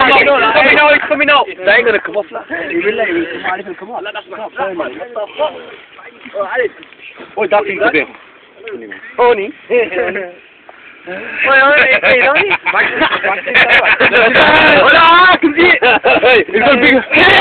coming out. They ain't gonna come off that. You will come on. Oh, that thing's a bit. Oni. Hola,